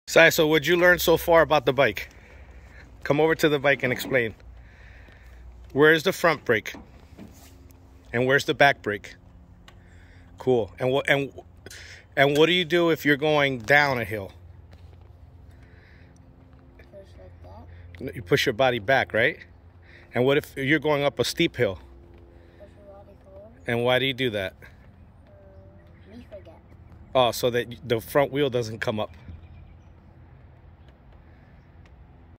Sai, so what'd you learn so far about the bike? Come over to the bike and explain. Where's the front brake? And where's the back brake? Cool. And what do you do if you're going down a hill? Push like that. You push your body back, right? And what if you're going up a steep hill? Push your body forward. And why do you do that? Me forget. Oh, so that the front wheel doesn't come up.